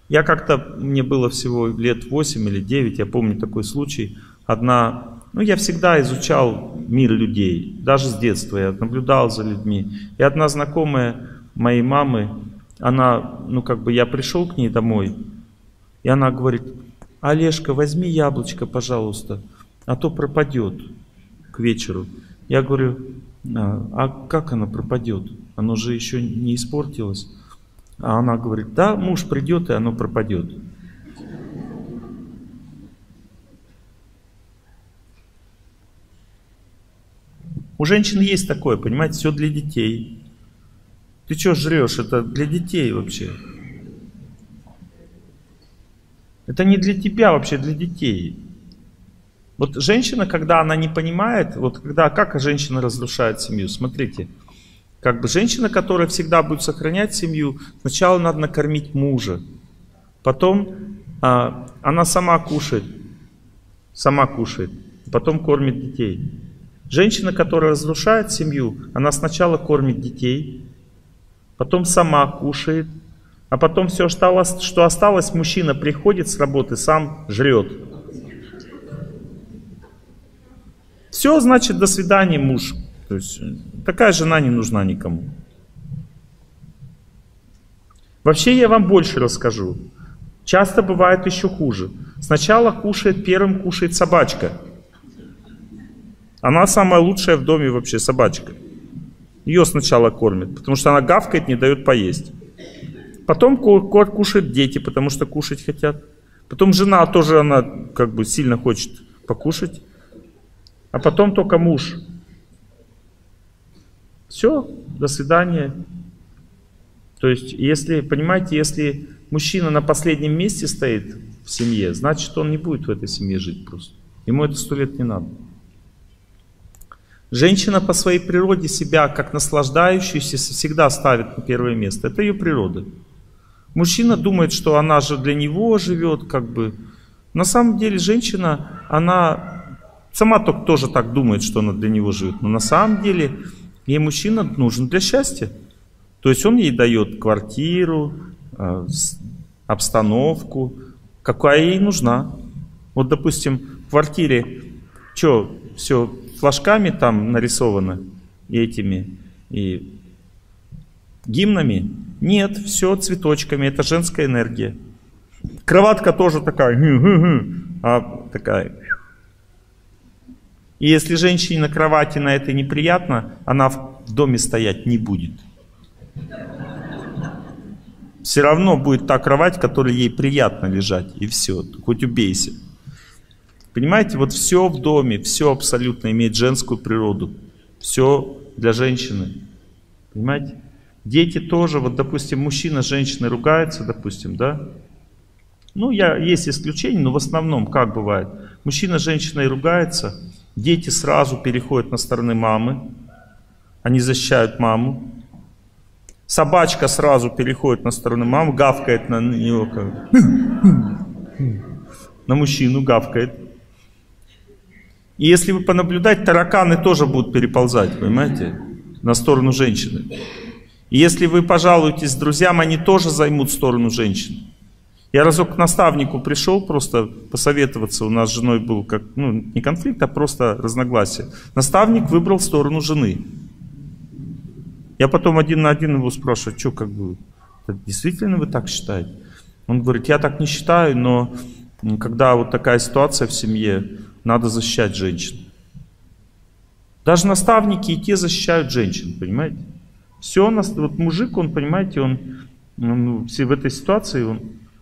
Я как-то, мне было всего лет 8 или 9, я помню такой случай. Я всегда изучал мир людей, даже с детства я наблюдал за людьми. И одна знакомая моей мамы, я пришел к ней домой, и она говорит: Олежка, возьми яблочко, пожалуйста, а то пропадет к вечеру. Я говорю: а как оно пропадет? Оно же еще не испортилось. А она говорит: да, муж придет, и оно пропадет. У женщин есть такое, понимаете, все для детей. Ты что жрешь? Это для детей вообще. Это не для тебя вообще, для детей. Вот женщина, когда она не понимает, как женщина разрушает семью, смотрите. Женщина, которая всегда будет сохранять семью, сначала надо накормить мужа. Потом она сама кушает, потом кормит детей. Женщина, которая разрушает семью, она сначала кормит детей, потом сама кушает, а потом все, что осталось, мужчина приходит с работы, сам жрет. Все, значит, до свидания, муж. То есть такая жена не нужна никому. Вообще я вам больше расскажу. Часто бывает еще хуже. Сначала первым кушает собачка. Она самая лучшая в доме вообще, собачка. Ее сначала кормят, потому что она гавкает, не дает поесть. Потом кушают дети, потому что кушать хотят. Потом жена тоже, она сильно хочет покушать. А потом только муж. Все, до свидания. То есть, если мужчина на последнем месте стоит в семье, значит, он не будет в этой семье жить просто. Ему это 100 лет не надо. Женщина по своей природе себя, как наслаждающуюся, всегда ставит на первое место. Это ее природа. Мужчина думает, что она же для него живет, На самом деле женщина, она сама тоже так думает, что она для него живет. Но на самом деле ей мужчина нужен для счастья. То есть он ей дает квартиру, обстановку, какая ей нужна. Вот, допустим, в квартире, все флажками там нарисовано, и гимнами? Нет, все цветочками, это женская энергия. Кроватка тоже такая, такая. И если женщине на кровати на это неприятно, она в доме стоять не будет. Все равно будет та кровать, в которой ей приятно лежать, и все, хоть убейся. Понимаете, вот все в доме, все абсолютно имеет женскую природу. Все для женщины. Понимаете? Дети тоже, вот, допустим, мужчина с женщиной ругаются, допустим, да? Есть исключения, но в основном, как бывает? Мужчина с женщиной ругается, дети сразу переходят на сторону мамы, они защищают маму. Собачка сразу переходит на сторону мамы, гавкает на нее, на мужчину гавкает. И если вы понаблюдать, тараканы тоже будут переползать, понимаете, на сторону женщины. И если вы пожалуетесь друзьям, они тоже займут сторону женщин. Я разок к наставнику пришел просто посоветоваться, у нас с женой был не конфликт, а просто разногласие. Наставник выбрал сторону жены. Я потом один на один его спрашиваю: действительно вы так считаете? Он говорит: я так не считаю, но когда вот такая ситуация в семье, надо защищать женщин. Даже наставники и те защищают женщин, понимаете? Все, вот мужик, он, понимаете, он в этой ситуации,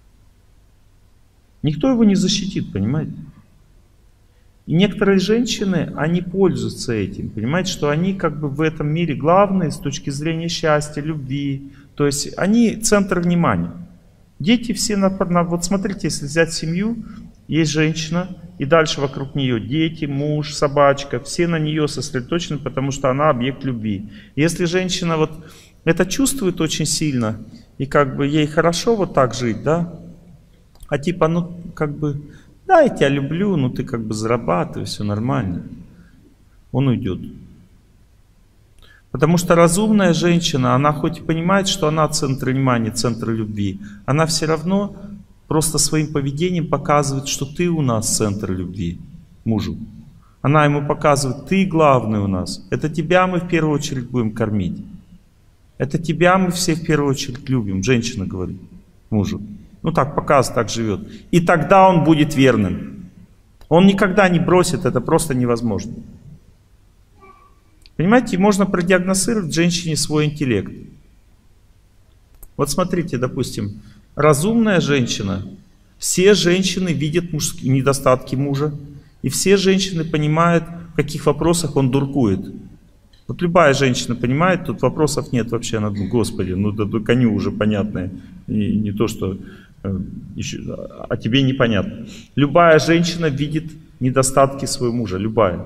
никто его не защитит, понимаете? И некоторые женщины, они пользуются этим, понимаете, что они в этом мире главные с точки зрения счастья, любви. То есть они центр внимания. Дети все, вот смотрите, если взять семью, есть женщина, и дальше вокруг нее дети, муж, собачка, все на нее сосредоточены, потому что она объект любви. Если женщина вот это чувствует очень сильно, и ей хорошо вот так жить, да, а да, я тебя люблю, ты зарабатывай, все нормально, он уйдет. Потому что разумная женщина, она хоть и понимает, что она центр внимания, центр любви, она все равно просто своим поведением показывает, что ты у нас центр любви мужу. Она ему показывает, ты главный у нас. Это тебя мы в первую очередь будем кормить. Это тебя мы все в первую очередь любим. Женщина говорит мужу. Ну так показывает, так живет. И тогда он будет верным. Он никогда не бросит, это просто невозможно. Понимаете, можно продиагностировать в женщине свой интеллект. Вот смотрите, допустим, разумная женщина. Все женщины видят недостатки мужа. И все женщины понимают, в каких вопросах он дуркует. Вот любая женщина понимает, тут вопросов нет вообще. Она думает, Господи, ну да коню уже понятное. И не то, что еще, а тебе непонятно. Любая женщина видит недостатки своего мужа. Любая.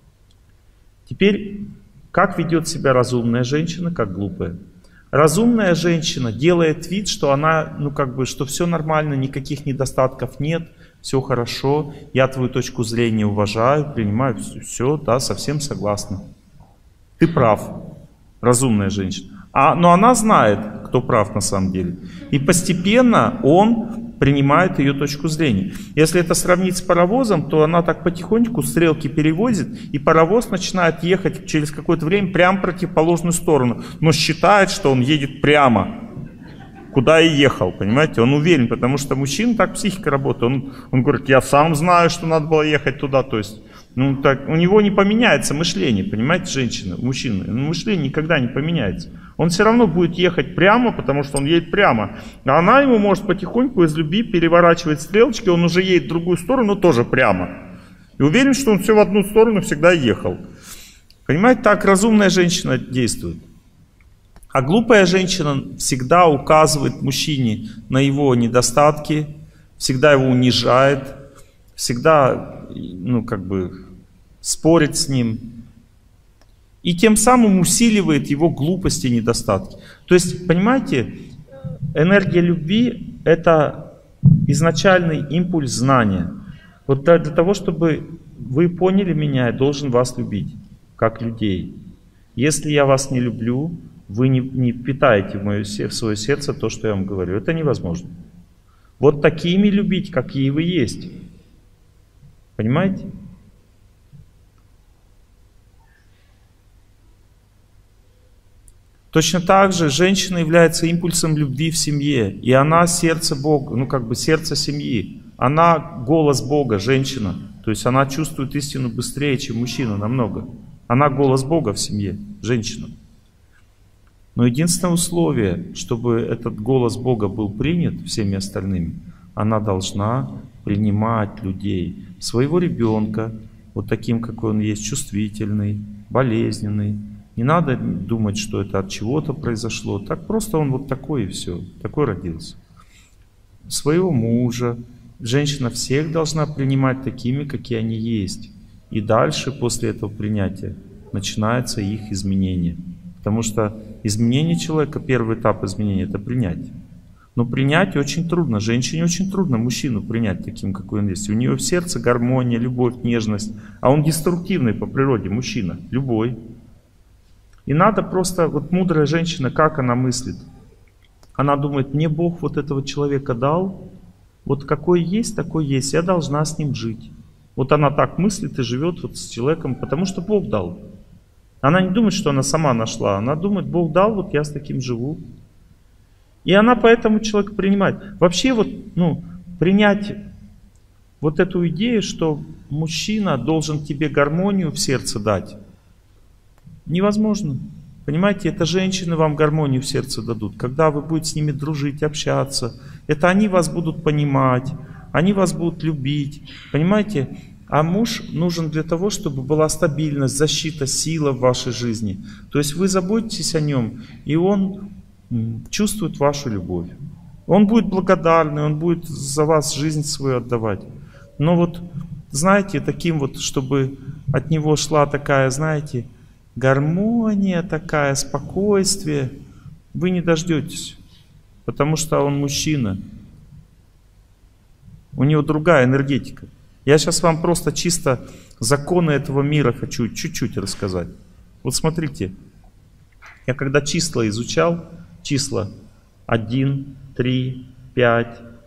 Теперь, как ведет себя разумная женщина, как глупая? Разумная женщина делает вид, что она, ну как бы, что все нормально, никаких недостатков нет, все хорошо, я твою точку зрения уважаю, принимаю, все, да, совсем согласна. Ты прав, разумная женщина. Но она знает, кто прав на самом деле. И постепенно он принимает ее точку зрения. Если это сравнить с паровозом, то она так потихоньку стрелки переводит, и паровоз начинает ехать через какое-то время прямо в противоположную сторону. Но считает, что он едет прямо, куда и ехал, понимаете? Он уверен, потому что мужчина, так психика работает. Он говорит, я сам знаю, что надо было ехать туда. То есть, ну, так, у него не поменяется мышление, понимаете, женщина, мужчина. Мышление никогда не поменяется. Он все равно будет ехать прямо, потому что он едет прямо. А она ему может потихоньку из любви переворачивать стрелочки, он уже едет в другую сторону, тоже прямо. И уверен, что он все в одну сторону всегда ехал. Понимаете, так разумная женщина действует. А глупая женщина всегда указывает мужчине на его недостатки, всегда его унижает, всегда, ну, как бы, спорит с ним. И тем самым усиливает его глупости и недостатки. То есть, понимаете, энергия любви – это изначальный импульс знания. Вот для того, чтобы вы поняли меня, я должен вас любить, как людей. Если я вас не люблю, вы не питаете в свое сердце то, что я вам говорю. Это невозможно. Вот такими любить, какие вы есть. Понимаете? Точно так же женщина является импульсом любви в семье. И она сердце Бога, ну как бы сердце семьи. Она голос Бога, женщина. То есть она чувствует истину быстрее, чем мужчина, намного. Она голос Бога в семье, женщина. Но единственное условие, чтобы этот голос Бога был принят всеми остальными, она должна принимать людей, своего ребенка, вот таким, какой он есть, чувствительный, болезненный. Не надо думать, что это от чего-то произошло. Так просто он вот такой и все, такой родился. Своего мужа. Женщина всех должна принимать такими, какие они есть. И дальше, после этого принятия, начинается их изменение. Потому что изменение человека, первый этап изменения – это принятие. Но принять очень трудно. Женщине очень трудно мужчину принять таким, какой он есть. У нее в сердце гармония, любовь, нежность. А он деструктивный по природе, мужчина, любой. И надо просто, вот мудрая женщина, как она мыслит? Она думает, мне Бог вот этого человека дал, вот какой есть, такой есть, я должна с ним жить. Вот она так мыслит и живет вот с человеком, потому что Бог дал. Она не думает, что она сама нашла, она думает, Бог дал, вот я с таким живу. И она поэтому человека принимает. Вообще вот, ну, принять вот эту идею, что мужчина должен тебе гармонию в сердце дать, невозможно. Понимаете, это женщины вам гармонию в сердце дадут. Когда вы будете с ними дружить, общаться, это они вас будут понимать, они вас будут любить. Понимаете? А муж нужен для того, чтобы была стабильность, защита, сила в вашей жизни. То есть вы заботитесь о нем, и он чувствует вашу любовь. Он будет благодарный, он будет за вас жизнь свою отдавать. Но вот, знаете, таким вот, чтобы от него шла такая, знаете, гармония такая, спокойствие, вы не дождетесь, потому что он мужчина. У него другая энергетика. Я сейчас вам просто чисто законы этого мира хочу чуть-чуть рассказать. Вот смотрите, я когда числа изучал, числа 1, 3, 5,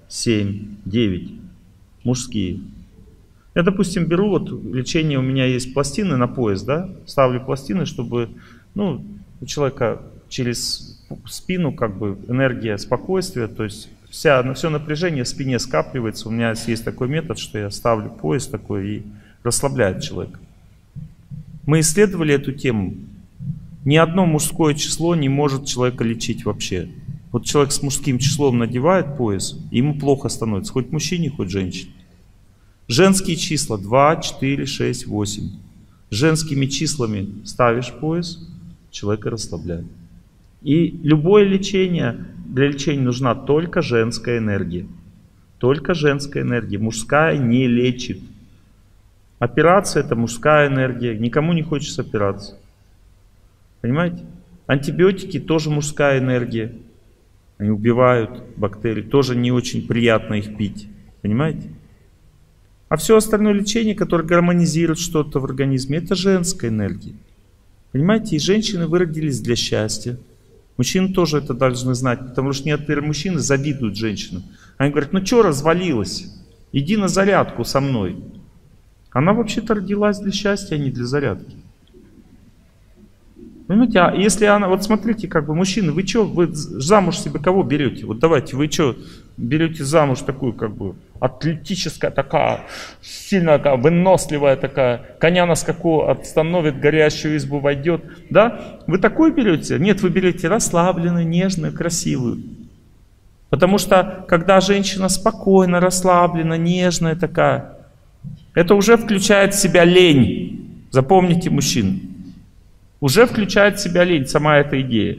7, 9. Мужские. Я, допустим, беру, вот лечение, у меня есть пластины на пояс, да, ставлю пластины, чтобы, ну, у человека через спину как бы энергия спокойствия, то есть все напряжение в спине скапливается. У меня есть такой метод, что я ставлю пояс такой и расслабляет человека. Мы исследовали эту тему. Ни одно мужское число не может человека лечить вообще. Вот человек с мужским числом надевает пояс, и ему плохо становится, хоть мужчине, хоть женщине. Женские числа 2, 4, 6, 8. Женскими числами ставишь пояс, человека расслабляет. И любое лечение, для лечения нужна только женская энергия. Только женская энергия. Мужская не лечит. Операция — это мужская энергия. Никому не хочется операции. Понимаете? Антибиотики — тоже мужская энергия. Они убивают бактерии. Тоже не очень приятно их пить. Понимаете? А все остальное лечение, которое гармонизирует что-то в организме, это женская энергия. Понимаете? И женщины вы родились для счастья. Мужчины тоже это должны знать, потому что некоторые мужчины завидуют женщинам. Они говорят: ну что развалилась? Иди на зарядку со мной. Она вообще-то родилась для счастья, а не для зарядки. Понимаете, а если она, вот смотрите, как бы, мужчины, вы что, вы замуж себе кого берете? Вот давайте, вы что, берете замуж такую, как бы, атлетическая такая, сильная такая, выносливая такая, коня на скаку остановит, горящую избу войдет, да? Вы такую берете? Нет, вы берете расслабленную, нежную, красивую. Потому что, когда женщина спокойна, расслаблена, нежная такая, это уже включает в себя лень. Запомните, мужчины. Уже включает в себя лень, сама эта идея.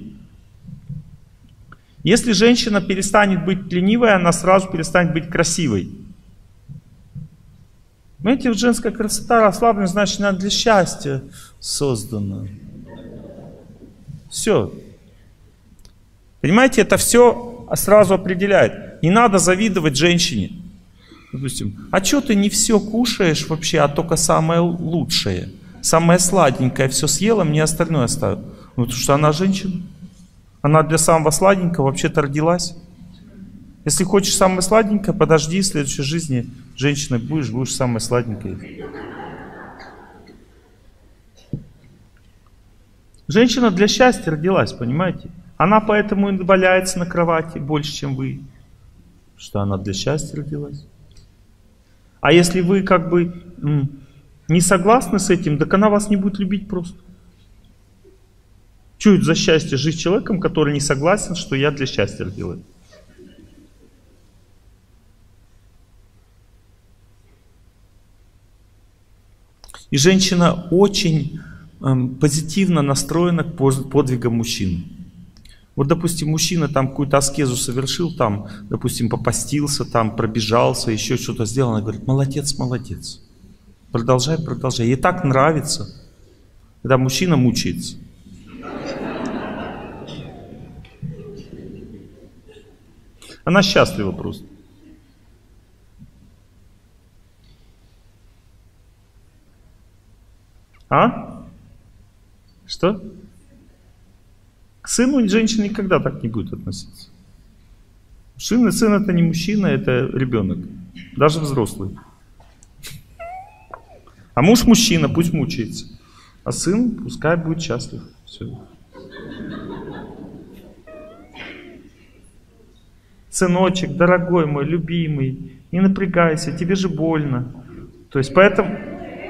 Если женщина перестанет быть ленивой, она сразу перестанет быть красивой. Понимаете, вот женская красота расслаблена, значит, она для счастья создана. Все. Понимаете, это все сразу определяет. Не надо завидовать женщине. Допустим, а что ты не все кушаешь вообще, а только самое лучшее? Самое сладенькое все съела, мне остальное оставила. Ну, потому что она женщина. Она для самого сладенького вообще-то родилась. Если хочешь самое сладенькое, подожди, в следующей жизни женщиной будешь самой сладенькой. Женщина для счастья родилась, понимаете? Она поэтому и валяется на кровати больше, чем вы. Что она для счастья родилась. А если вы как бы не согласны с этим, так она вас не будет любить просто. Что это за счастье жить с человеком, который не согласен, что я для счастья родилась? И женщина очень позитивно настроена к подвигам мужчин. Вот, допустим, мужчина там какую-то аскезу совершил, там, допустим, попастился, там, пробежался, еще что-то сделал. Она говорит: молодец, молодец. Продолжай, продолжай. Ей так нравится, когда мужчина мучается. Она счастлива просто. А? Что? К сыну женщина никогда так не будет относиться. Сын это не мужчина, это ребенок. Даже взрослый. А муж мужчина, пусть мучается. А сын пускай будет счастлив. Все. Сыночек, дорогой мой, любимый, не напрягайся, тебе же больно. То есть поэтому...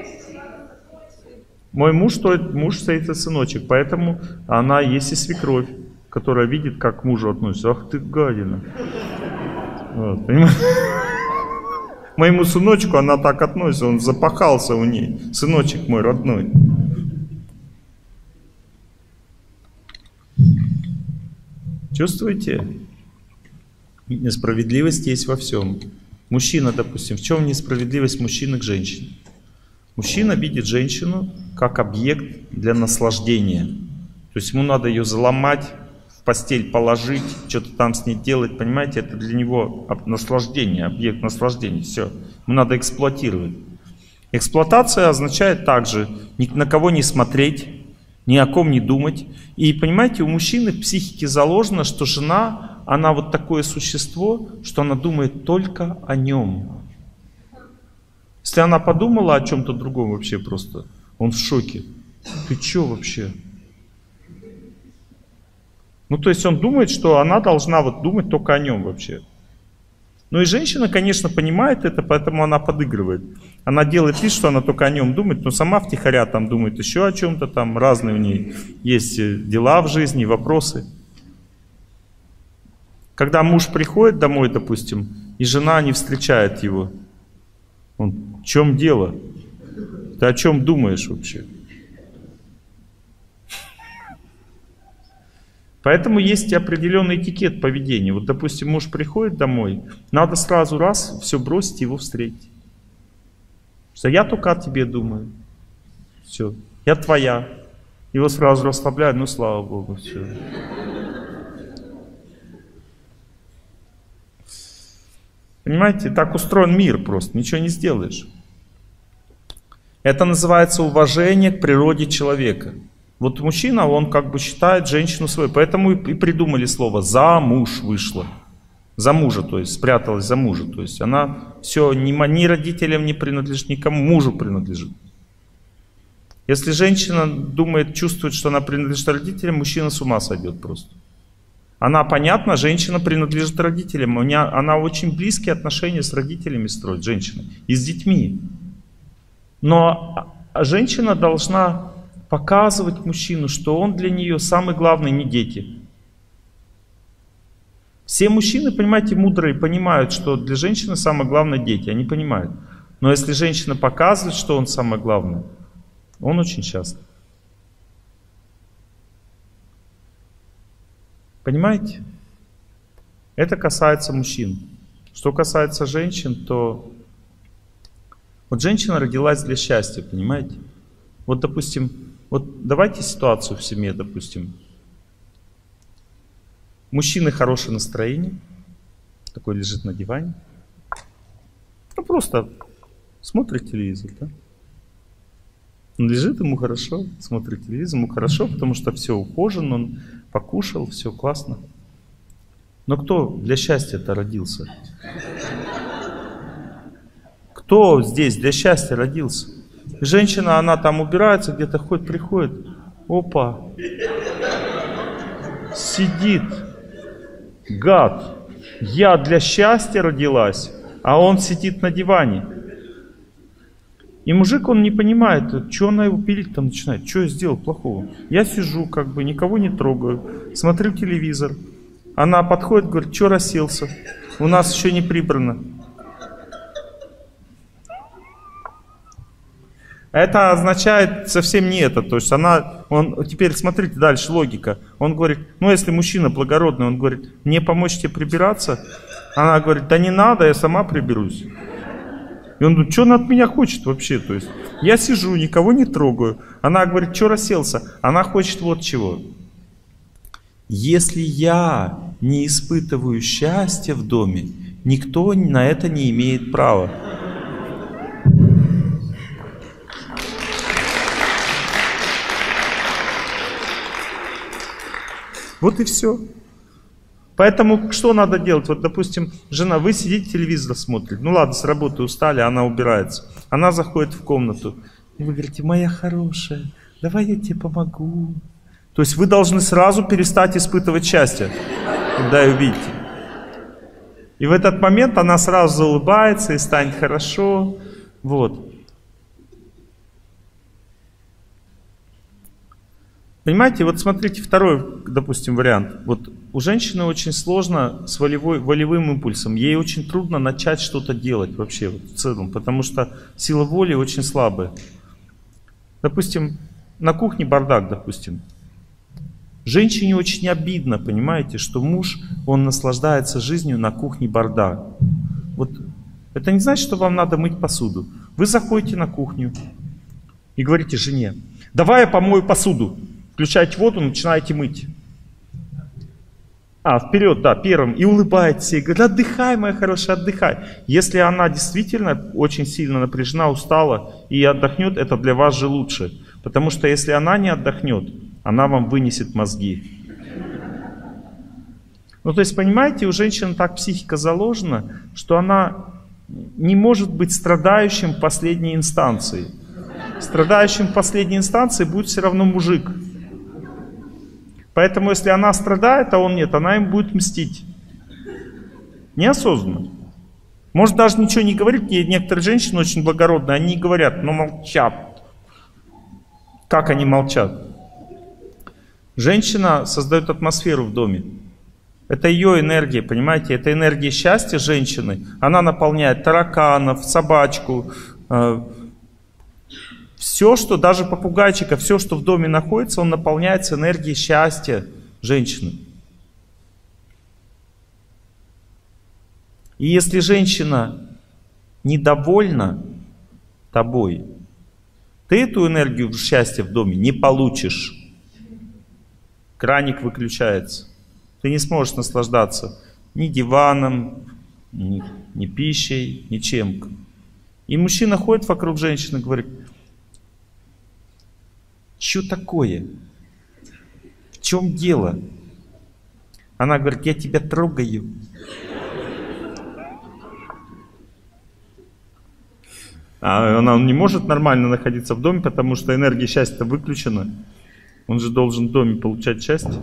Мой муж стоит за сыночек, поэтому она есть и свекровь, которая видит, как к мужу относится. Ах ты гадина. Вот, понимаешь? Моему сыночку она так относится, он запахался у ней. Сыночек мой родной. Чувствуете? Несправедливость есть во всем. Мужчина, допустим, в чем несправедливость мужчины к женщине? Мужчина видит женщину как объект для наслаждения. То есть ему надо ее заломать, в постель положить, что-то там с ней делать, понимаете? Это для него наслаждение, объект наслаждения. Все. Ему надо эксплуатировать. Эксплуатация означает также ни на кого не смотреть, ни о ком не думать. И понимаете, у мужчины в психике заложено, что жена она вот такое существо, что она думает только о нем. Если она подумала о чем-то другом вообще просто, он в шоке. Ты че вообще? Ну, то есть он думает, что она должна вот думать только о нем вообще. Ну и женщина, конечно, понимает это, поэтому она подыгрывает. Она делает вид, что она только о нем думает, но сама втихаря там думает еще о чем-то, там разные у нее есть дела в жизни, вопросы. Когда муж приходит домой, допустим, и жена не встречает его, он: в чем дело? Ты о чем думаешь вообще? Поэтому есть определенный этикет поведения. Вот, допустим, муж приходит домой, надо сразу раз все бросить и его встретить. Что я только о тебе думаю. Все, я твоя. Его сразу расслабляют, ну слава Богу, все. Понимаете, так устроен мир просто, ничего не сделаешь. Это называется уважение к природе человека. Вот мужчина, он как бы считает женщину своей, поэтому и придумали слово «замуж вышла». За мужа, то есть спряталась за мужа. То есть она все ни родителям не принадлежит, никому, мужу принадлежит. Если женщина думает, чувствует, что она принадлежит родителям, мужчина с ума сойдет просто. Она, понятно, женщина принадлежит родителям. Она очень близкие отношения с родителями строит, женщина, и с детьми. Но женщина должна показывать мужчину, что он для нее самый главный, не дети. Все мужчины, понимаете, мудрые, понимают, что для женщины самое главное дети. Они понимают. Но если женщина показывает, что он самое главное, он очень счастлив. Понимаете? Это касается мужчин. Что касается женщин, то вот женщина родилась для счастья, понимаете? Вот, допустим, вот давайте ситуацию в семье, допустим. Мужчины хорошее настроение, такой лежит на диване, ну просто смотрит телевизор, да? Он лежит, ему хорошо, смотрит телевизор, ему хорошо, потому что все ухожено, он покушал, все классно. Но кто для счастья-то родился? Кто здесь для счастья родился? Женщина, она там убирается, где-то ходит, приходит, опа, сидит, гад, я для счастья родилась, а он сидит на диване. И мужик, он не понимает, что она его пилить там начинает, что я сделал плохого. Я сижу, как бы, никого не трогаю, смотрю телевизор. Она подходит, говорит, что расселся, у нас еще не прибрано. Это означает совсем не это. То есть теперь смотрите дальше, логика. Он говорит, ну если мужчина благородный, он говорит, мне помочь тебе прибираться? Она говорит, да не надо, я сама приберусь. И он говорит, что она от меня хочет вообще? То есть я сижу, никого не трогаю. Она говорит, что расселся? Она хочет вот чего. Если я не испытываю счастья в доме, никто на это не имеет права. Вот и все. Поэтому что надо делать? Вот, допустим, жена, вы сидите, телевизор смотрите. Ну ладно, с работы устали, она убирается. Она заходит в комнату. И вы говорите, моя хорошая, давай я тебе помогу. То есть вы должны сразу перестать испытывать счастье, когда ее видите. И в этот момент она сразу заулыбается и станет хорошо. Вот. Понимаете, вот смотрите, второй, допустим, вариант. Вот у женщины очень сложно с волевым импульсом. Ей очень трудно начать что-то делать вообще вот, в целом, потому что сила воли очень слабая. Допустим, на кухне бардак, допустим. Женщине очень обидно, понимаете, что муж, он наслаждается жизнью, на кухне бардак. Вот это не значит, что вам надо мыть посуду. Вы заходите на кухню и говорите жене, давай я помою посуду. Включаете воду, начинаете мыть. Вперед, да, первым. И улыбаетесь, и говорит, отдыхай, моя хорошая, отдыхай. Если она действительно очень сильно напряжена, устала и отдохнет, это для вас же лучше. Потому что если она не отдохнет, она вам вынесет мозги. Ну, то есть, понимаете, у женщины так психика заложена, что она не может быть страдающим в последней инстанции. Страдающим в последней инстанции будет все равно мужик. Поэтому, если она страдает, а он нет, она им будет мстить. Неосознанно. Может, даже ничего не говорить. Некоторые женщины очень благородные, они не говорят, но молчат. Как они молчат? Женщина создает атмосферу в доме. Это ее энергия, понимаете? Это энергия счастья женщины. Она наполняет тараканов, собачку, все, что, даже попугайчика, все, что в доме находится, он наполняется энергией счастья женщины. И если женщина недовольна тобой, ты эту энергию счастья в доме не получишь. Краник выключается. Ты не сможешь наслаждаться ни диваном, ни пищей, ничем. И мужчина ходит вокруг женщины и говорит: что такое? В чем дело? Она говорит: я тебя трогаю. А она не может нормально находиться в доме, потому что энергия счастья выключена. Он же должен в доме получать счастье.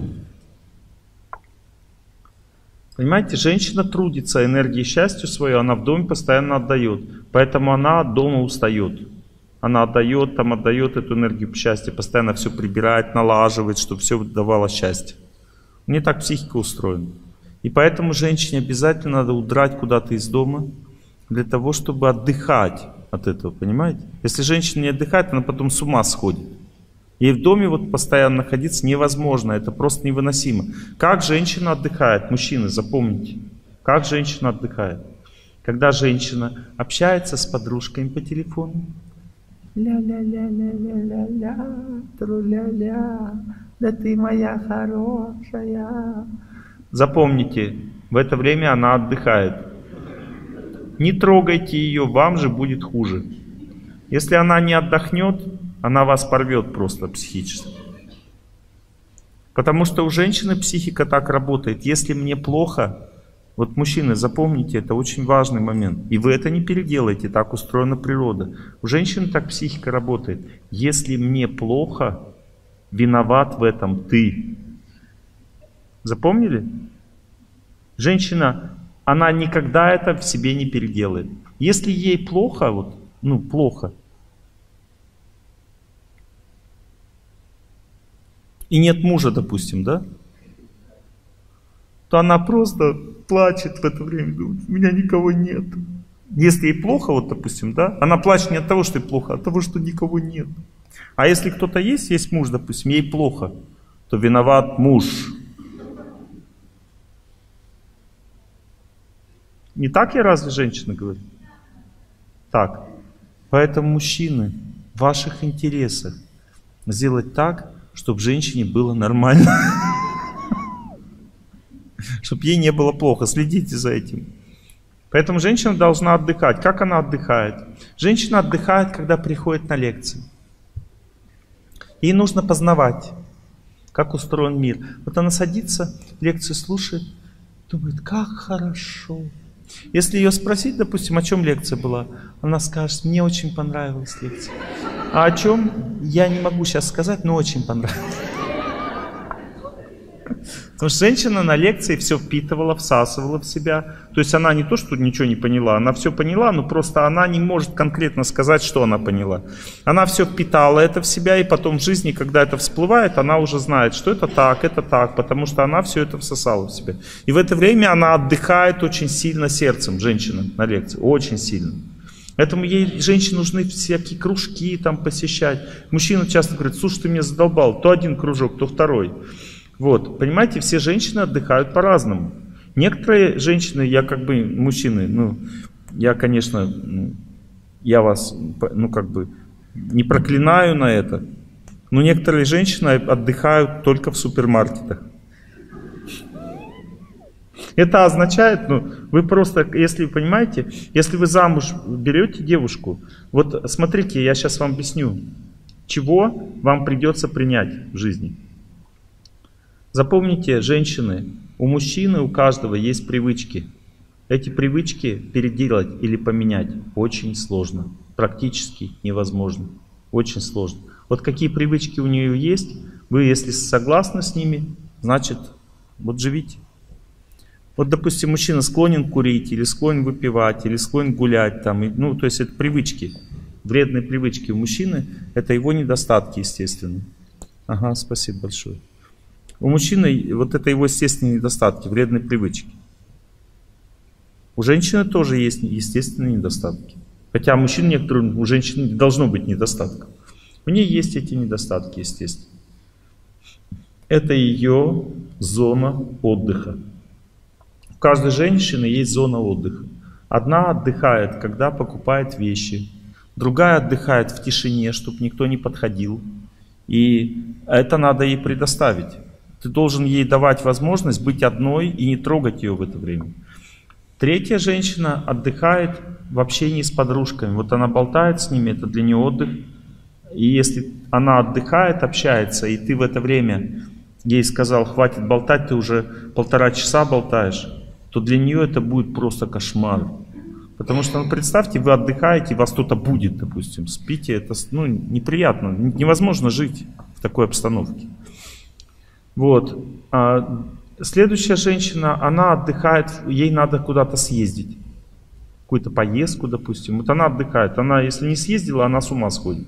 Понимаете, женщина трудится, энергией счастью свою она в доме постоянно отдает. Поэтому она от дома устает. Она отдает эту энергию счастья, постоянно все прибирает, налаживает, чтобы все давало счастье. Не так психика устроена. И поэтому женщине обязательно надо удрать куда-то из дома, для того, чтобы отдыхать от этого, понимаете? Если женщина не отдыхает, она потом с ума сходит. Ей в доме вот постоянно находиться невозможно, это просто невыносимо. Как женщина отдыхает? Мужчины, запомните. Как женщина отдыхает? Когда женщина общается с подружками по телефону. Ля-ля-ля-ля-ля-ля-ля, тру-ля-ля, да ты моя хорошая. Запомните, в это время она отдыхает. Не трогайте ее, вам же будет хуже. Если она не отдохнет, она вас порвет просто психически. Потому что у женщины психика так работает. Если мне плохо, вот мужчины, запомните, это очень важный момент. И вы это не переделаете, так устроена природа. У женщины так психика работает. Если мне плохо, виноват в этом ты. Запомнили? Женщина, она никогда это в себе не переделает. Если ей плохо, вот, плохо, и нет мужа, допустим, да, то она просто плачет в это время, думает: у меня никого нет. Если ей плохо, вот, допустим, да, она плачет не от того, что ей плохо, а от того, что никого нет. А если кто-то есть муж, допустим, ей плохо, то виноват муж. Не так я разве женщина говорю? Так. Поэтому, мужчины, в ваших интересах сделать так, чтобы женщине было нормально. Чтобы ей не было плохо. Следите за этим. Поэтому женщина должна отдыхать. Как она отдыхает? Женщина отдыхает, когда приходит на лекции. Ей нужно познавать, как устроен мир. Вот она садится, лекцию слушает, думает: как хорошо. Если ее спросить, допустим, о чем лекция была, она скажет: мне очень понравилась лекция. А о чем, я не могу сейчас сказать, но очень понравилось. Потому что женщина на лекции все впитывала, всасывала в себя. То есть она не то, что ничего не поняла, она все поняла, но просто она не может конкретно сказать, что она поняла. Она все впитала это в себя, и потом в жизни, когда это всплывает, она уже знает, что это так, потому что она все это всосала в себя. И в это время она отдыхает очень сильно сердцем, женщина на лекции, очень сильно. Поэтому ей, женщине, нужны всякие кружки там посещать. Мужчина часто говорит: слушай, ты меня задолбал, то один кружок, то второй. Вот, понимаете, все женщины отдыхают по-разному. Некоторые женщины, мужчины, я, конечно, я вас, не проклинаю на это, но некоторые женщины отдыхают только в супермаркетах. Это означает, вы просто, если вы понимаете, если вы замуж берете девушку, вот смотрите, я сейчас вам объясню, чего вам придется принять в жизни. Запомните, женщины, У мужчины, у каждого есть привычки. Эти привычки переделать или поменять очень сложно. Практически невозможно. Очень сложно. Вот какие привычки у нее есть, вы, если согласны с ними, значит, вот живите. Вот, допустим, мужчина склонен курить, или склонен выпивать, или склонен гулять. Там, ну, то есть это привычки. Вредные привычки у мужчины, это его недостатки, естественно. Ага, спасибо большое. У мужчины вот это его естественные недостатки, вредные привычки. У женщины тоже есть естественные недостатки. Хотя мужчин некоторым, у женщин не должно быть недостатков. У нее есть эти недостатки, естественно. Это ее зона отдыха. У каждой женщины есть зона отдыха. Одна отдыхает, когда покупает вещи. Другая отдыхает в тишине, чтобы никто не подходил. И это надо ей предоставить. Ты должен ей давать возможность быть одной и не трогать ее в это время. Третья женщина отдыхает в общении с подружками. Вот она болтает с ними, это для нее отдых. И если она отдыхает, общается, и ты в это время ей сказал, хватит болтать, ты уже 1,5 часа болтаешь, то для нее это будет просто кошмар. Потому что, ну, представьте, вы отдыхаете, вас кто-то будет, допустим, спите, это, ну, неприятно, невозможно жить в такой обстановке. Вот. А следующая женщина, она отдыхает, ей надо куда-то съездить, какую-то поездку, допустим. Вот она отдыхает, она, если не съездила, она с ума сходит.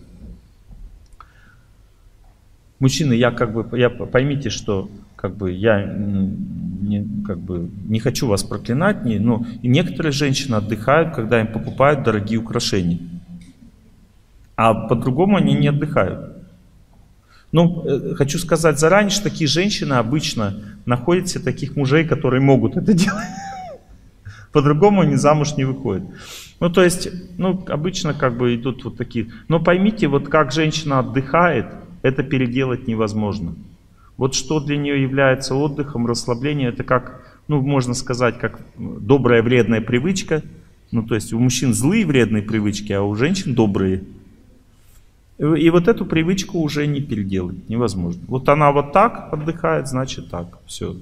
Мужчины, поймите, что я не хочу вас проклинать, но и некоторые женщины отдыхают, когда им покупают дорогие украшения. А по-другому они не отдыхают. Ну, хочу сказать заранее, что такие женщины обычно находят себе таких мужей, которые могут это делать. По-другому они замуж не выходят. Ну, то есть, ну, обычно идут вот такие. Но поймите, вот как женщина отдыхает, это переделать невозможно. Вот что для нее является отдыхом, расслаблением, это как, ну, можно сказать, как добрая вредная привычка. Ну, то есть у мужчин злые вредные привычки, а у женщин добрые. И вот эту привычку уже не переделать, невозможно. Вот она вот так отдыхает, значит так, все.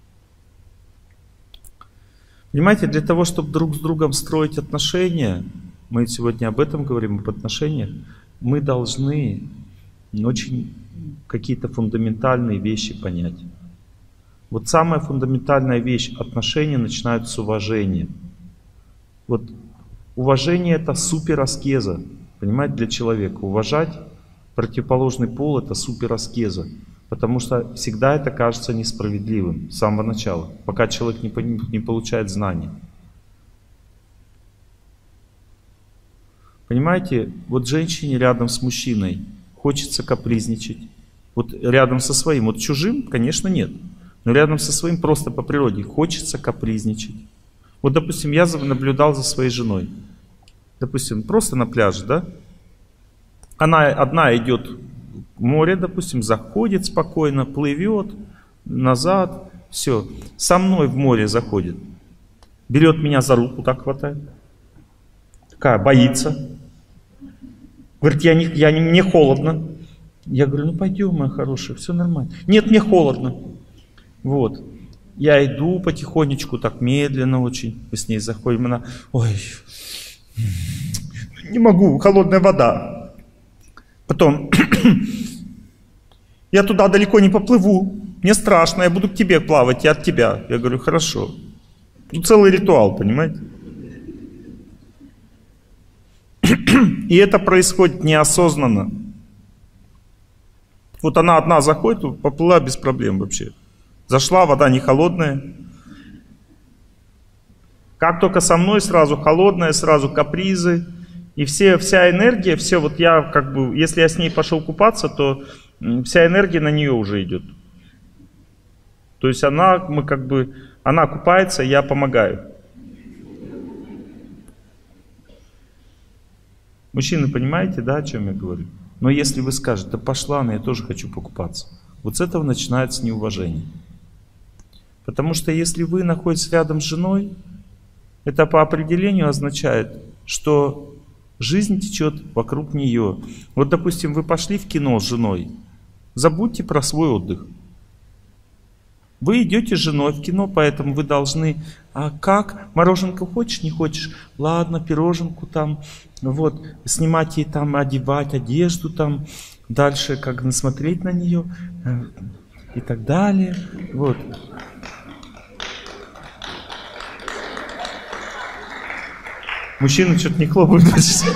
Понимаете, для того, чтобы друг с другом строить отношения, мы сегодня об этом говорим, об отношениях, мы должны очень какие-то фундаментальные вещи понять. Вот самая фундаментальная вещь, отношения начинаются с уважения. Вот уважение — это супераскеза, понимаете, для человека. Уважать противоположный пол — это супераскеза, потому что всегда это кажется несправедливым с самого начала, пока человек не получает знаний. Понимаете, вот женщине рядом с мужчиной хочется капризничать. Вот рядом со своим, вот чужим, конечно, нет. Но рядом со своим просто по природе хочется капризничать. Вот, допустим, я наблюдал за своей женой. Допустим, просто на пляже, да? Она одна идет в море, допустим, заходит спокойно, плывет назад, все. Со мной в море заходит. Берет меня за руку, так хватает. Такая, боится. Говорит, мне холодно. Я говорю, ну пойдем, моя хорошая, все нормально. Нет, мне холодно. Вот. Я иду потихонечку, так медленно очень. Мы с ней заходим, она, ой, не могу, холодная вода. Потом, я туда далеко не поплыву, мне страшно, я буду к тебе плавать, я от тебя. Я говорю, хорошо. Ну, целый ритуал, понимаете? И это происходит неосознанно. Вот она одна заходит, поплыла без проблем вообще. Зашла, вода не холодная. Как только со мной, сразу холодная, сразу капризы. И вся энергия, все, вот я если я с ней пошел купаться, то вся энергия на нее уже идет. То есть она купается, я помогаю. Мужчины, понимаете, да, о чем я говорю? Но если вы скажете, да пошла она, я тоже хочу покупаться. Вот с этого начинается неуважение. Потому что если вы находитесь рядом с женой, это по определению означает, что жизнь течет вокруг нее. Вот, допустим, вы пошли в кино с женой, забудьте про свой отдых. Вы идете с женой в кино, поэтому вы должны, а как, мороженку хочешь, не хочешь? Ладно, пироженку там, вот, снимать ей там, одевать одежду там, дальше как смотреть на нее и так далее, вот. Мужчины что-то не хлопают.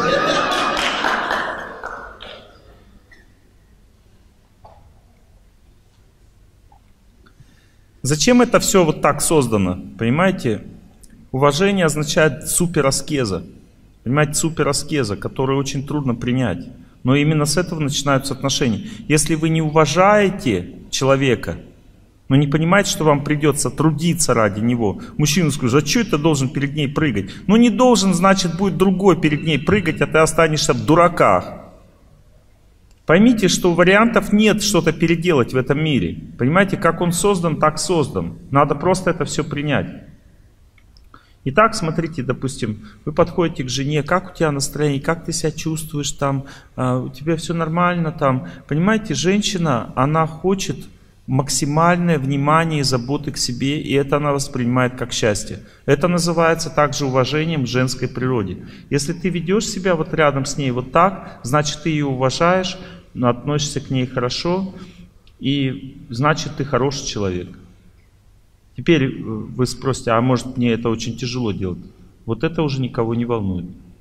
Зачем это все вот так создано? Понимаете? Уважение означает супераскеза. Понимаете, супераскеза, которую очень трудно принять. Но именно с этого начинаются отношения. Если вы не уважаете человека, но не понимаете, что вам придется трудиться ради него. Мужчина скажет, а что это должен перед ней прыгать? Ну не должен, значит будет другой перед ней прыгать, а ты останешься в дураках. Поймите, что вариантов нет что-то переделать в этом мире. Понимаете, как он создан, так создан. Надо просто это все принять. Итак, смотрите, допустим, вы подходите к жене, как у тебя настроение, как ты себя чувствуешь там, у тебя все нормально там. Понимаете, женщина, она хочет максимальное внимание и заботы к себе, и это она воспринимает как счастье. Это называется также уважением к женской природе. Если ты ведешь себя вот рядом с ней вот так, значит ты ее уважаешь, относишься к ней хорошо, и значит ты хороший человек. Теперь вы спросите, а может мне это очень тяжело делать? Вот это уже никого не волнует.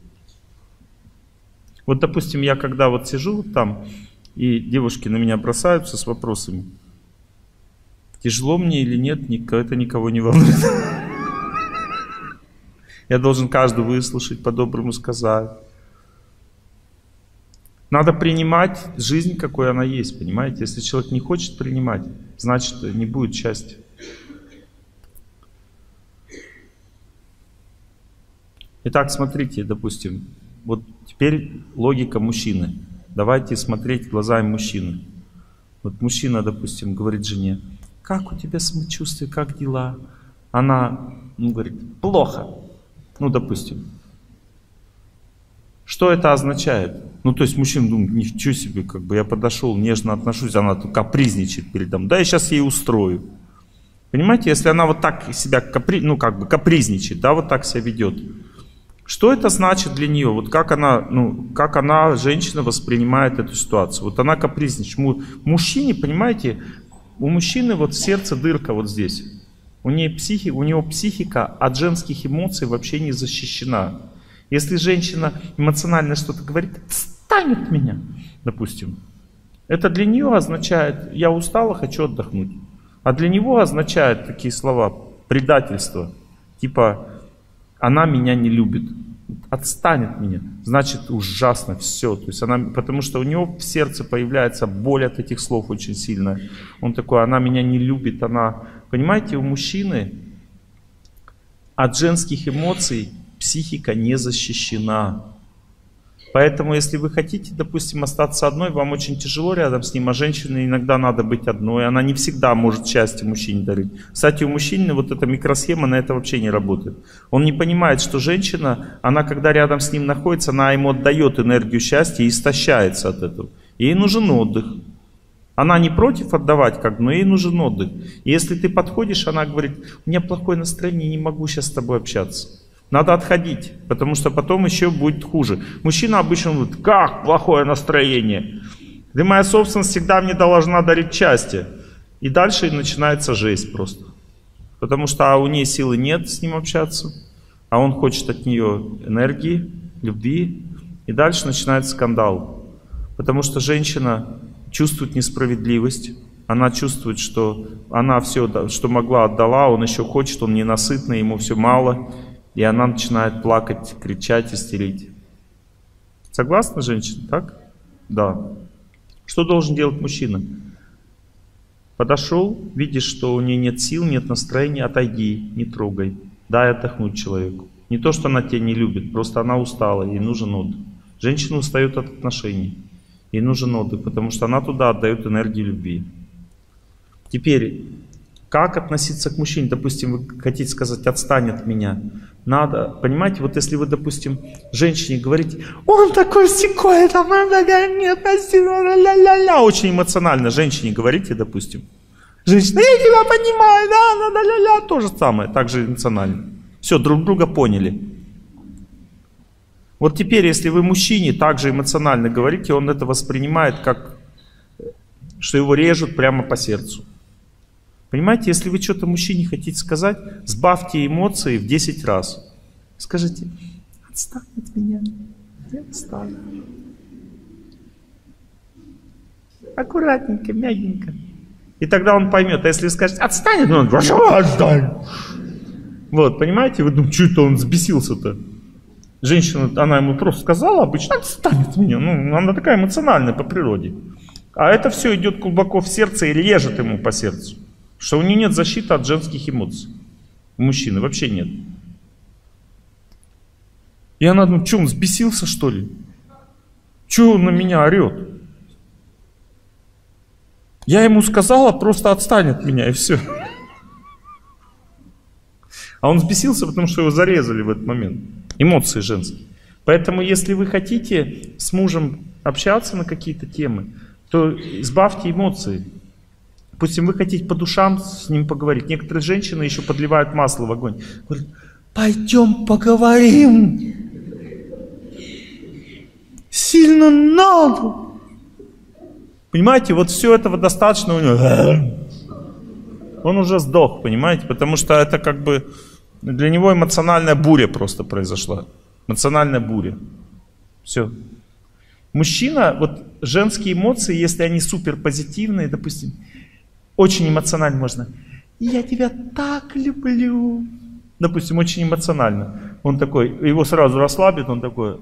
Вот допустим, я когда вот сижу там, и девушки на меня бросаются с вопросами, тяжело мне или нет, это никого не волнует. Я должен каждую выслушать, по-доброму сказать. Надо принимать жизнь, какой она есть, понимаете? Если человек не хочет принимать, значит не будет счастья. Итак, смотрите, допустим, вот теперь логика мужчины. Давайте смотреть глазами мужчины. Вот мужчина, допустим, говорит жене, как у тебя самочувствие, как дела? Она говорит, плохо. Ну, допустим. Что это означает? Ну, то есть мужчина думает, ничего себе, как бы я подошел, нежно отношусь, она тут капризничает передо мной. Да, я сейчас ей устрою. Понимаете, если она вот так себя капризничает, да, вот так себя ведет. Что это значит для нее? Вот как она, женщина, воспринимает эту ситуацию? Вот она капризничает. Мужчине, понимаете, у мужчины вот в сердце дырка вот здесь. У него психика от женских эмоций вообще не защищена. Если женщина эмоционально что-то говорит, отстань от меня, допустим. Это для нее означает, я устала, хочу отдохнуть. А для него означает такие слова, предательство. Типа, она меня не любит. Отстань от меня. Значит, ужасно все. То есть потому что у него в сердце появляется боль от этих слов очень сильная. Он такой, она меня не любит. Понимаете, у мужчины от женских эмоций психика не защищена. Поэтому, если вы хотите, допустим, остаться одной, вам очень тяжело рядом с ним, а женщине иногда надо быть одной. Она не всегда может счастье мужчине дарить. Кстати, у мужчины вот эта микросхема на это вообще не работает. Он не понимает, что женщина, она когда рядом с ним находится, она ему отдает энергию счастья и истощается от этого. Ей нужен отдых. Она не против отдавать, но ей нужен отдых. И если ты подходишь, она говорит, у меня плохое настроение, не могу сейчас с тобой общаться. Надо отходить, потому что потом еще будет хуже. Мужчина обычно говорит, как плохое настроение? Ты моя собственность всегда мне должна дарить счастье. И дальше начинается жесть просто. Потому что у нее силы нет с ним общаться, а он хочет от нее энергии, любви. И дальше начинается скандал. Потому что женщина чувствует несправедливость. Она чувствует, что она все, что могла, отдала, он еще хочет, он ненасытный, ему все мало. И она начинает плакать, кричать, истерить. Согласна, женщина, так? Да. Что должен делать мужчина? Подошел, видишь, что у нее нет сил, нет настроения, отойди, не трогай. Дай отдохнуть человеку. Не то, что она тебя не любит, просто она устала, ей нужен отдых. Женщина устает от отношений. Ей нужен отдых, потому что она туда отдает энергию любви. Теперь, как относиться к мужчине? Допустим, вы хотите сказать, отстань от меня. Надо, понимаете, вот если вы, допустим, женщине говорите, он такой секой, там, нет, очень эмоционально женщине говорите, допустим, Женщина, я тебя понимаю, да, то же самое, так же эмоционально. Все, друг друга поняли. Вот теперь, если вы мужчине также эмоционально говорите, он это воспринимает как, что его режут прямо по сердцу. Понимаете, если вы что-то мужчине хотите сказать, сбавьте эмоции в 10 раз. Скажите, отстань от меня, я устала. Аккуратненько, мягенько. И тогда он поймет. А если вы скажете, отстань, он отстань. Вот, понимаете, вы думаете, что это он взбесился-то? Женщина, она ему просто сказала обычно, отстань от меня. Ну, она такая эмоциональная по природе. А это все идет глубоко в сердце и режет ему по сердцу. Что у нее нет защиты от женских эмоций. У мужчины вообще нет. И она думает, что он взбесился, что ли? Чего он на меня орет? Я ему сказала, просто отстань от меня, и все. А он взбесился, потому что его зарезали в этот момент. Эмоции женские. Поэтому, если вы хотите с мужем общаться на какие-то темы, то избавьте эмоции. Допустим, вы хотите по душам с ним поговорить. Некоторые женщины еще подливают масло в огонь. Говорят, пойдем поговорим. Сильно надо. Понимаете, вот все этого достаточно у него. Он уже сдох, понимаете? Потому что это как бы для него эмоциональная буря просто произошла. Эмоциональная буря. Все. Мужчина, вот женские эмоции, если они супер позитивные, допустим, очень эмоционально можно. Я тебя так люблю. Допустим, очень эмоционально. Он такой, его сразу расслабит, он такой.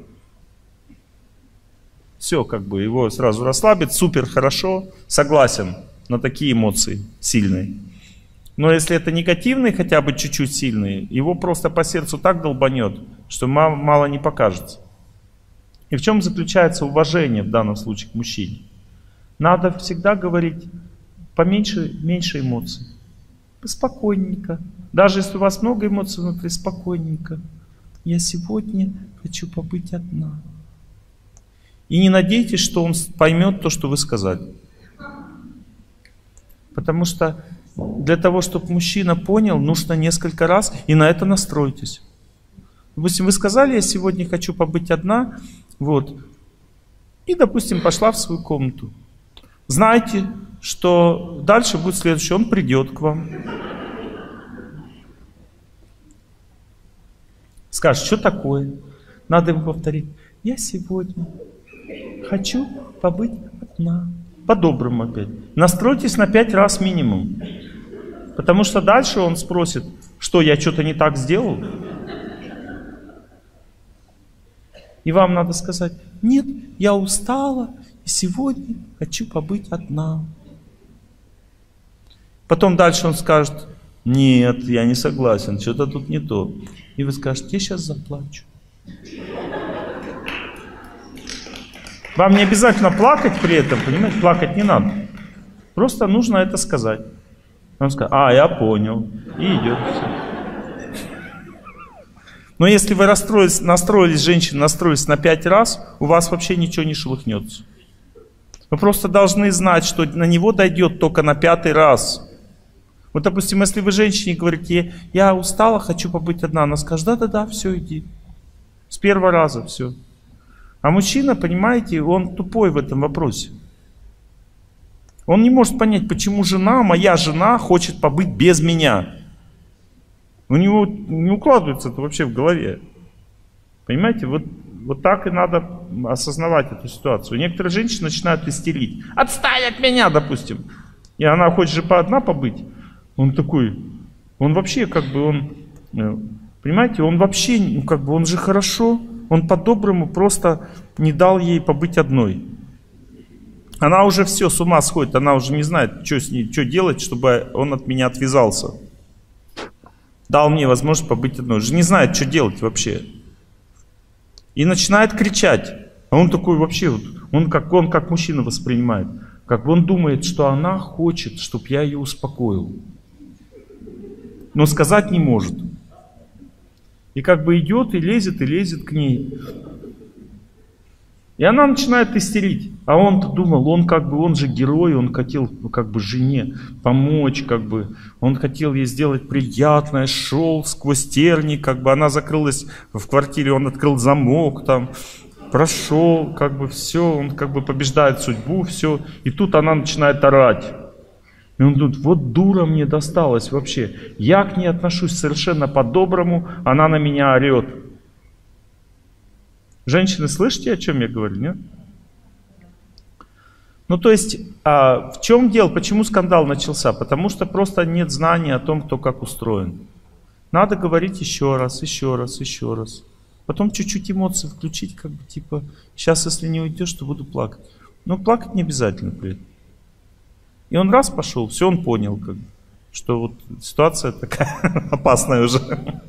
Все, как бы его сразу расслабит, супер хорошо, согласен на такие эмоции сильные. Но если это негативные, хотя бы чуть-чуть сильные, его просто по сердцу так долбанет, что мало не покажется. И в чем заключается уважение в данном случае к мужчине? Надо всегда говорить меньше эмоций. Спокойненько. Даже если у вас много эмоций внутри, спокойненько. Я сегодня хочу побыть одна. И не надейтесь, что он поймет то, что вы сказали. Потому что для того, чтобы мужчина понял, нужно несколько раз, и на это настройтесь. Допустим, вы сказали, я сегодня хочу побыть одна, вот, и, допустим, пошла в свою комнату. Знайте, что дальше будет следующее, он придет к вам. Скажет, что такое? Надо ему повторить. Я сегодня хочу побыть одна. По-доброму опять. Настройтесь на 5 раз минимум. Потому что дальше он спросит, что я что-то не так сделал. И вам надо сказать, нет, я устала, и сегодня хочу побыть одна. Потом дальше он скажет, нет, я не согласен, что-то тут не то. И вы скажете, я сейчас заплачу. Вам не обязательно плакать при этом, понимаете, плакать не надо. Просто нужно это сказать. Он скажет, я понял. И идет все. Но если вы настроились, женщина настроились на 5 раз, у вас вообще ничего не шелохнется. Вы просто должны знать, что на него дойдет только на 5-й раз. Вот, допустим, если вы женщине говорите, я устала, хочу побыть одна, она скажет, да-да-да, все, иди. С 1-го раза все. А мужчина, понимаете, он тупой в этом вопросе. Он не может понять, почему моя жена хочет побыть без меня. У него не укладывается это вообще в голове. Понимаете, вот так и надо осознавать эту ситуацию. Некоторые женщины начинают истерить. Отстань от меня, допустим. И она хочет же одна побыть. Он такой, он вообще как бы, понимаете, он вообще, как бы, он же хорошо, он по-доброму просто не дал ей побыть одной. Она уже все, с ума сходит, она уже не знает, что делать, чтобы он от меня отвязался. Дал мне возможность побыть одной. Уже не знает, что делать вообще. И начинает кричать. А он такой вообще, он как мужчина воспринимает. Как бы он думает, что она хочет, чтобы я ее успокоил. Но сказать не может. И как бы идет и лезет к ней. И она начинает истерить. А он-то думал, он же герой, он хотел как бы жене помочь, как бы. Он хотел ей сделать приятное, шел сквозь тернии, как бы она закрылась в квартире, он открыл замок там, прошел, как бы все, он как бы побеждает судьбу, все. И тут она начинает орать. И он думает, вот дура мне досталась вообще. Я к ней отношусь совершенно по-доброму, она на меня орет. Женщины, слышите, о чем я говорю, нет? Ну, то есть, в чем дело, почему скандал начался? Потому что просто нет знания о том, кто как устроен. Надо говорить еще раз, еще раз, еще раз. Потом чуть-чуть эмоции включить, как бы типа, сейчас, если не уйдешь, то буду плакать. Но плакать не обязательно при этом. И он раз пошел, все, он понял, как бы, что вот ситуация такая опасная уже.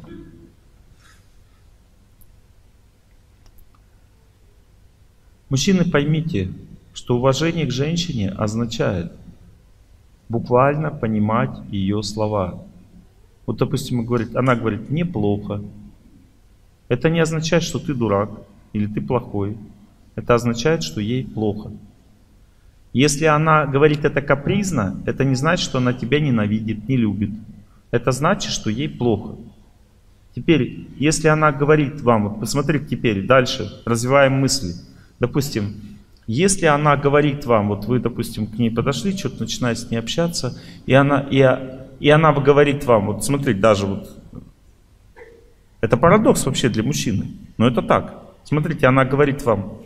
Мужчины, поймите, что уважение к женщине означает буквально понимать ее слова. Вот, допустим, она говорит «мне плохо». Это не означает, что ты дурак или ты плохой. Это означает, что ей плохо. Если она говорит это капризно, это не значит, что она тебя ненавидит, не любит. Это значит, что ей плохо. Теперь, если она говорит вам, вот посмотрите теперь, дальше, развиваем мысли. Допустим, если она говорит вам, вот вы, допустим, к ней подошли, что-то начинаете с ней общаться, и она говорит вам, вот смотрите, даже вот, это парадокс вообще для мужчины, но это так. Смотрите, она говорит вам,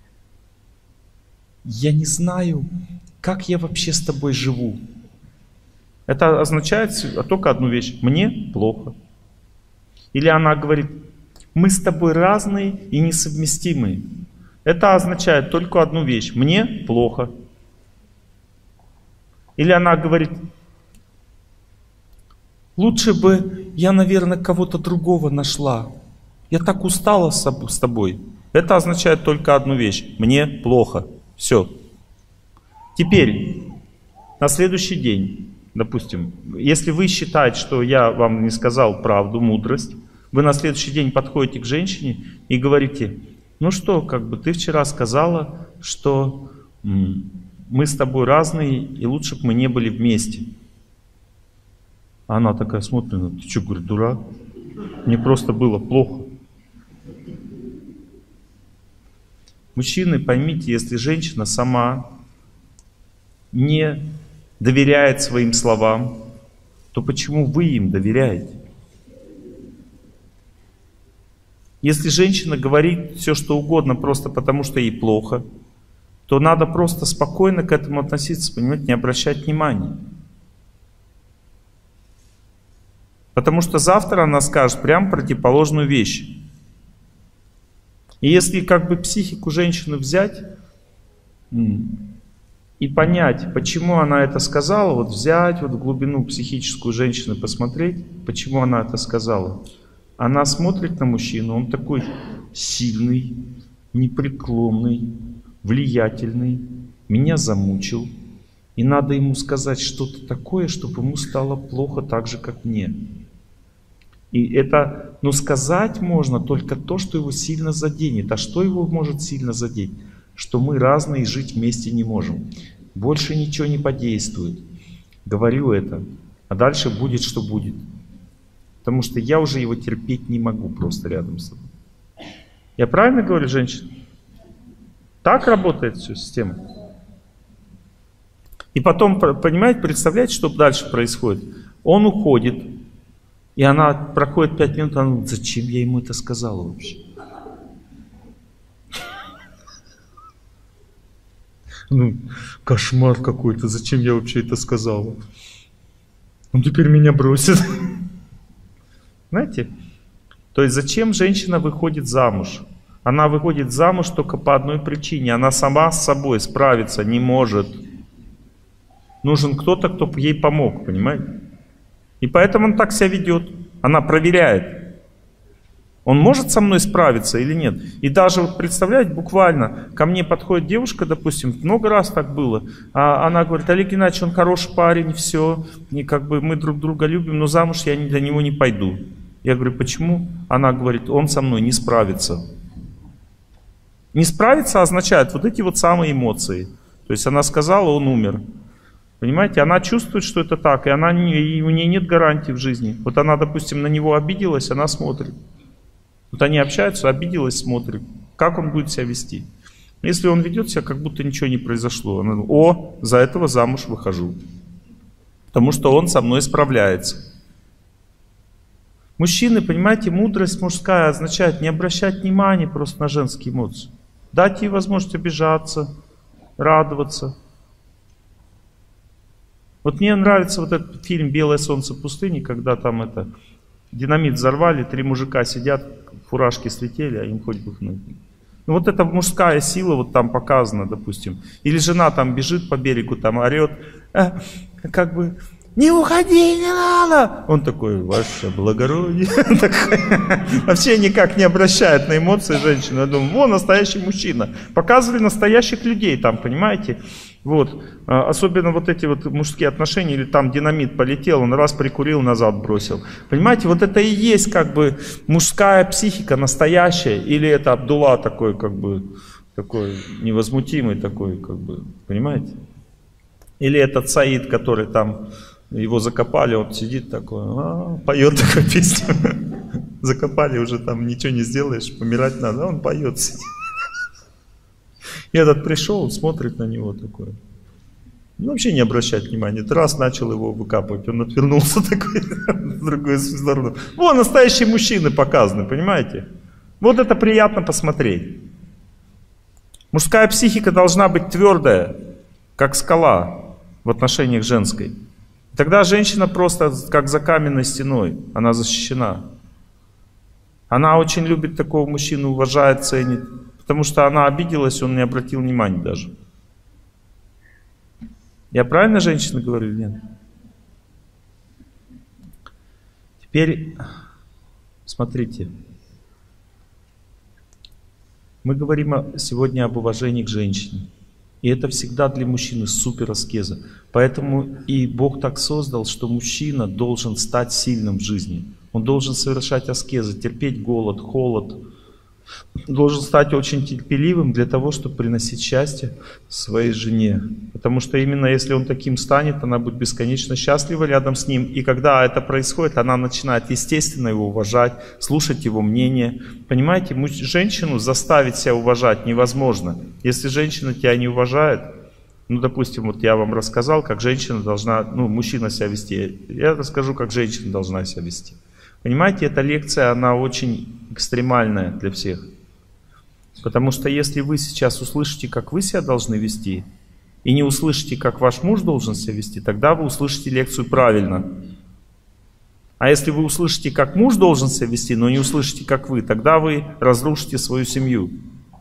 я не знаю, как я вообще с тобой живу. Это означает только одну вещь, мне плохо. Или она говорит, мы с тобой разные и несовместимые. Это означает только одну вещь. Мне плохо. Или она говорит, лучше бы я, наверное, кого-то другого нашла. Я так устала с тобой. Это означает только одну вещь. Мне плохо. Все. Теперь, на следующий день, допустим, если вы считаете, что я вам не сказал правду, мудрость, вы на следующий день подходите к женщине и говорите, ну что, как бы ты вчера сказала, что мы с тобой разные, и лучше бы мы не были вместе. А она такая смотрит, ну ты что, говорит, дурак? Мне просто было плохо. Мужчины, поймите, если женщина сама не доверяет своим словам, то почему вы им доверяете? Если женщина говорит все, что угодно, просто потому что ей плохо, то надо просто спокойно к этому относиться, понимаете, не обращать внимания. Потому что завтра она скажет прям противоположную вещь. И если как бы психику женщины взять и понять, почему она это сказала, вот взять вот в глубину психическую женщины, посмотреть, почему она это сказала. Она смотрит на мужчину, он такой сильный, непреклонный, влиятельный, меня замучил. И надо ему сказать что-то такое, чтобы ему стало плохо так же, как мне. И это, ну, сказать можно только то, что его сильно заденет. А что его может сильно задеть? Что мы разные и жить вместе не можем. Больше ничего не подействует. Говорю это. А дальше будет, что будет. Потому что я уже его терпеть не могу просто рядом с собой. Я правильно говорю, женщина? Так работает вся система. И потом, понимаете, представляете, что дальше происходит? Он уходит, и она проходит 5 минут, она говорит, зачем я ему это сказала вообще? Ну, кошмар какой-то, зачем я вообще это сказала? Он теперь меня бросит. Знаете? То есть зачем женщина выходит замуж? Она выходит замуж только по одной причине. Она сама с собой справиться не может. Нужен кто-то, кто ей помог, понимаете? И поэтому он так себя ведет. Она проверяет. Он может со мной справиться или нет? И даже, вот представляете, буквально ко мне подходит девушка, допустим, много раз так было. А она говорит, Олег Геннадьевич, он хороший парень, все. И как бы мы друг друга любим, но замуж я для него не пойду. Я говорю, почему? Она говорит, он со мной не справится. Не справиться означает вот эти вот самые эмоции. То есть она сказала, он умер. Понимаете, она чувствует, что это так, и у нее нет гарантии в жизни. Вот она, допустим, на него обиделась, она смотрит. Вот они общаются, обиделась, смотрит. Как он будет себя вести? Если он ведет себя, как будто ничего не произошло. Она говорит: о, за этого замуж выхожу. Потому что он со мной справляется. Мужчины, понимаете, мудрость мужская означает не обращать внимания просто на женские эмоции. Дать ей возможность обижаться, радоваться. Вот мне нравится вот этот фильм «Белое солнце пустыни», когда там динамит взорвали, 3 мужика сидят, фуражки слетели, а им хоть бы хнуть. Ну вот эта мужская сила вот там показана, допустим. Или жена там бежит по берегу, там орет, как бы: не уходи, не надо! Он такой: ваше благородие. Вообще никак не обращает на эмоции женщины. Я думаю, вон настоящий мужчина. Показывали настоящих людей там, понимаете? Вот. Особенно вот эти вот мужские отношения, или там динамит полетел, он раз прикурил, назад бросил. Понимаете, вот это и есть как бы мужская психика настоящая, или это Абдулла такой, как бы, такой невозмутимый такой, как бы, понимаете? Или этот Саид, который там, его закопали, он сидит такой, поет такую песню. Закопали, уже там ничего не сделаешь, помирать надо, он поет, сидит. И этот пришел, смотрит на него такой. Ну, вообще не обращает внимания. Раз начал его выкапывать, он отвернулся такой в другую сторону. Вон настоящие мужчины показаны, понимаете? Вот это приятно посмотреть. Мужская психика должна быть твердая, как скала в отношениях женской. Тогда женщина просто как за каменной стеной, она защищена. Она очень любит такого мужчину, уважает, ценит. Потому что она обиделась, он не обратил внимания даже. Я правильно, женщина, говорю или нет? Теперь, смотрите. Мы говорим сегодня об уважении к женщине. И это всегда для мужчины супер аскеза. Поэтому и Бог так создал, что мужчина должен стать сильным в жизни. Он должен совершать аскезы, терпеть голод, холод. Должен стать очень терпеливым для того, чтобы приносить счастье своей жене. Потому что именно если он таким станет, она будет бесконечно счастлива рядом с ним. И когда это происходит, она начинает естественно его уважать, слушать его мнение. Понимаете, женщину заставить себя уважать невозможно. Если женщина тебя не уважает, ну, допустим, вот я вам рассказал, как женщина должна, мужчина себя вести. Я расскажу, как женщина должна себя вести. Понимаете, эта лекция, она очень экстремальная для всех. Потому что если вы сейчас услышите, как вы себя должны вести, и не услышите, как ваш муж должен себя вести, тогда вы услышите лекцию правильно. А если вы услышите, как муж должен себя вести, но не услышите, как вы, тогда вы разрушите свою семью.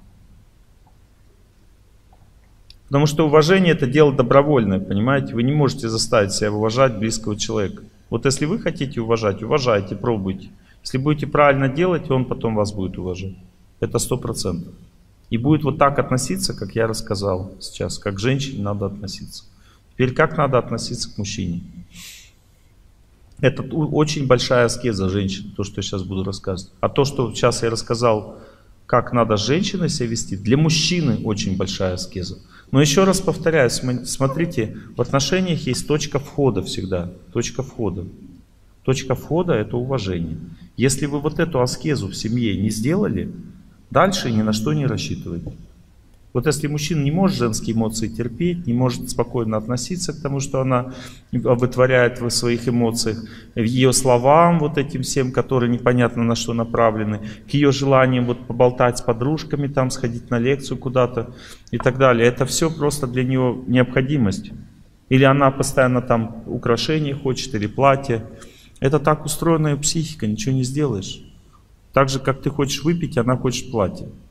Потому что уважение — это дело добровольное, понимаете? Вы не можете заставить себя уважать близкого человека. Вот если вы хотите уважать, уважайте, пробуйте. Если будете правильно делать, он потом вас будет уважать. Это 100%. И будет вот так относиться, как я рассказал сейчас, как к женщине надо относиться. Теперь как надо относиться к мужчине? Это очень большая аскеза женщин, то, что я сейчас буду рассказывать. А то, что сейчас я рассказал, как надо с женщиной себя вести, для мужчины очень большая аскеза. Но еще раз повторяю, смотрите, в отношениях есть точка входа всегда. Точка входа. Точка входа — это уважение. Если вы вот эту аскезу в семье не сделали, дальше ни на что не рассчитывайте. Вот если мужчина не может женские эмоции терпеть, не может спокойно относиться к тому, что она вытворяет в своих эмоциях, в ее словам вот этим всем, которые непонятно на что направлены, к ее желаниям вот поболтать с подружками, там сходить на лекцию куда-то и так далее. Это все просто для нее необходимость. Или она постоянно там украшения хочет или платье. Это так устроена ее психика, ничего не сделаешь. Так же, как ты хочешь выпить, она хочет платье.